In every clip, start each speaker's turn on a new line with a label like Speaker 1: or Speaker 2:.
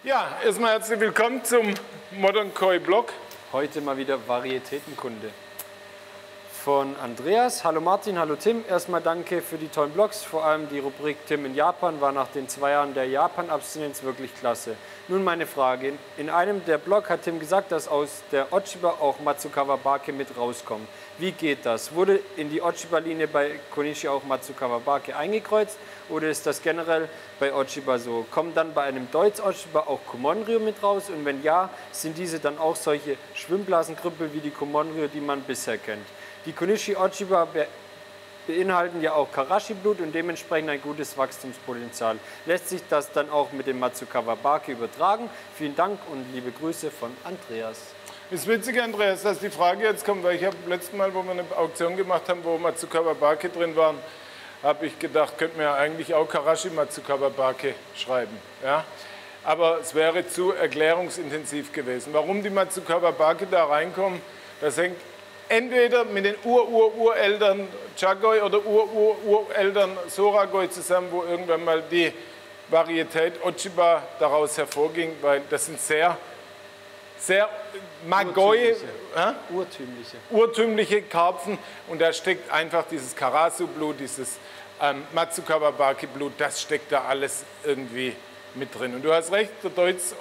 Speaker 1: Ja, erstmal herzlich willkommen zum Modern Koi Blog.
Speaker 2: Heute mal wieder Varietätenkunde von Andreas. Hallo Martin, hallo Tim. Erstmal danke für die tollen Blogs. Vor allem die Rubrik Tim in Japan war nach den 2 Jahren der Japan-Abstinenz wirklich klasse. Nun meine Frage. In einem der Blog hat Tim gesagt, dass aus der Ochiba auch Matsukawa Bake mit rauskommt. Wie geht das? Wurde in die Ochiba-Linie bei Konishi auch Matsukawa Bake eingekreuzt oder ist das generell bei Ochiba so? Kommen dann bei einem Deutz Ochiba auch Kumonryu mit raus und wenn ja, sind diese dann auch solche Schwimmblasenkrüppel wie die Kumonryu, die man bisher kennt? Die Konishi Ochiba beinhalten ja auch Karashi-Blut und dementsprechend ein gutes Wachstumspotenzial. Lässt sich das dann auch mit dem Matsukawa Bake übertragen? Vielen Dank und liebe Grüße von Andreas.
Speaker 1: Ist witzig, Andreas, dass die Frage jetzt kommt, weil ich habe letztes Mal, wo wir eine Auktion gemacht haben, wo Matsukawa Bake drin waren, habe ich gedacht, könnten wir ja eigentlich auch Karashi Matsukawa Bake schreiben. Ja? Aber es wäre zu erklärungsintensiv gewesen. Warum die Matsukawa Bake da reinkommen, das hängt entweder mit den Ureltern Chagoi oder Ureltern Soragoi zusammen, wo irgendwann mal die Varietät Ochiba daraus hervorging, weil das sind sehr Magoi, urtümliche Karpfen und da steckt einfach dieses Karasu-Blut, dieses Matsukawa Bake-Blut, das steckt da alles irgendwie mit drin. Und du hast recht, der Deutz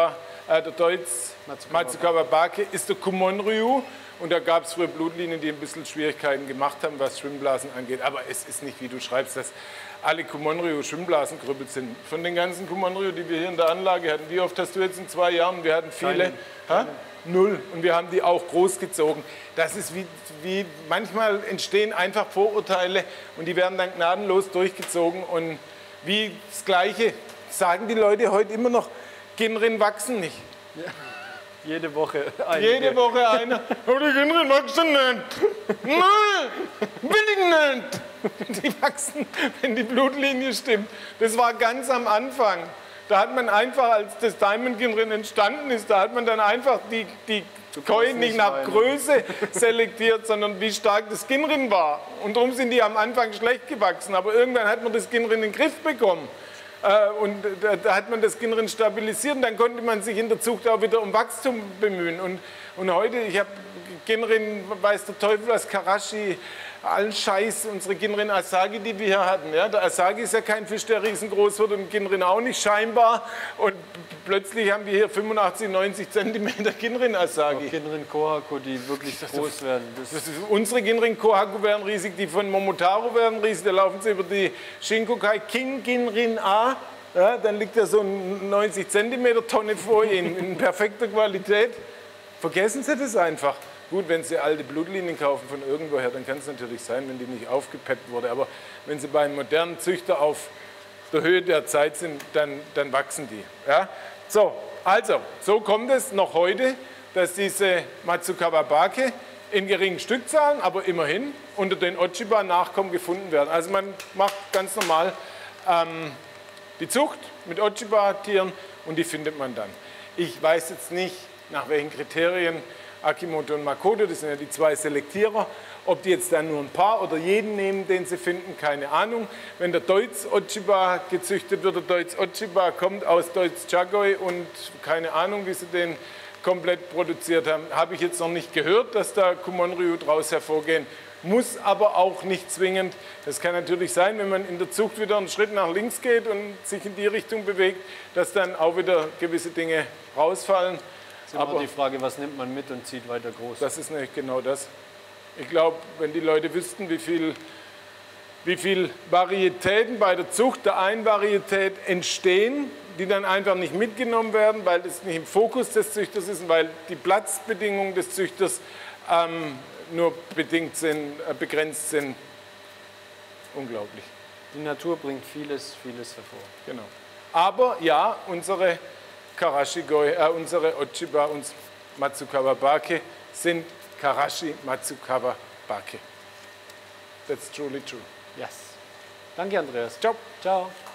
Speaker 1: Matsukawa Bake ist der Kumonryu und da gab es früher Blutlinien, die ein bisschen Schwierigkeiten gemacht haben, was Schwimmblasen angeht, aber es ist nicht, wie du schreibst, dass alle Kumonryu Schwimmblasenkrüppel sind. Von den ganzen Kumonryu, die wir hier in der Anlage hatten, wie oft hast du jetzt in 2 Jahren? Wir hatten viele. Null. Und wir haben die auch großgezogen. Das ist wie manchmal entstehen einfach Vorurteile und die werden dann gnadenlos durchgezogen. Und wie das Gleiche sagen die Leute heute immer noch, Ginrin wachsen nicht.
Speaker 2: Ja. Jede Woche eine.
Speaker 1: Jede Woche einer. Oh, die Ginrin wachsen nicht. Nein, will ich nicht. Die wachsen, wenn die Blutlinie stimmt. Das war ganz am Anfang. Da hat man einfach, als das Diamond Ginrin entstanden ist, da hat man dann einfach die Koi nicht nach Größe selektiert, sondern wie stark das Ginrin war. Und darum sind die am Anfang schlecht gewachsen. Aber irgendwann hat man das Ginrin in den Griff bekommen. Und da hat man das Ginrin stabilisiert und dann konnte man sich in der Zucht auch wieder um Wachstum bemühen. Und heute, ich habe Ginrin, weiß der Teufel was, Karashi, allen Scheiß, unsere Ginrin Asagi, die wir hier hatten. Ja? Der Asagi ist ja kein Fisch, der riesengroß wird und Ginrin auch nicht scheinbar. Und plötzlich haben wir hier 85, 90 Zentimeter Ginrin Asagi.
Speaker 2: Auch Ginrin Kohaku, die wirklich groß werden.
Speaker 1: Unsere Ginrin Kohaku werden riesig, die von Momotaro werden riesig. Da laufen sie über die Shinkokai King Ginrin A. Ja, dann liegt da so eine 90 Zentimeter Tonne vor Ihnen in perfekter Qualität. Vergessen Sie das einfach. Gut, wenn Sie alte Blutlinien kaufen von irgendwoher, dann kann es natürlich sein, wenn die nicht aufgepeppt wurde. Aber wenn Sie bei einem modernen Züchter auf der Höhe der Zeit sind, dann wachsen die. Ja? So, also, so kommt es noch heute, dass diese Matsukawa Bake in geringen Stückzahlen, aber immerhin unter den Ochiba-Nachkommen gefunden werden. Also man macht ganz normal die Zucht mit Ochiba-Tieren und die findet man dann. Ich weiß jetzt nicht, nach welchen Kriterien Akimoto und Makoto, das sind ja die 2 Selektierer, ob die jetzt dann nur ein paar oder jeden nehmen, den sie finden, keine Ahnung. Wenn der Deutz Ochiba gezüchtet wird, der Deutz Ochiba kommt aus Deutz Chagoi und keine Ahnung, wie sie den komplett produziert haben, habe ich jetzt noch nicht gehört, dass da Kumonryu draus hervorgehen. Muss aber auch nicht zwingend. Das kann natürlich sein, wenn man in der Zucht wieder einen Schritt nach links geht und sich in die Richtung bewegt, dass dann auch wieder gewisse Dinge rausfallen.
Speaker 2: Aber die Frage, was nimmt man mit und zieht weiter groß?
Speaker 1: Das ist nicht genau das. Ich glaube, wenn die Leute wüssten, wie viel Varietäten bei der Zucht der einen Varietät entstehen, die dann einfach nicht mitgenommen werden, weil das nicht im Fokus des Züchters ist und weil die Platzbedingungen des Züchters nur begrenzt sind. Unglaublich.
Speaker 2: Die Natur bringt vieles hervor.
Speaker 1: Genau. Aber ja, unsere Karashi-Goi, unsere Ochiba und Matsukawa Bake sind Karashi Matsukawa Bake. That's truly true.
Speaker 2: Yes. Danke, Andreas.
Speaker 1: Ciao.
Speaker 2: Ciao.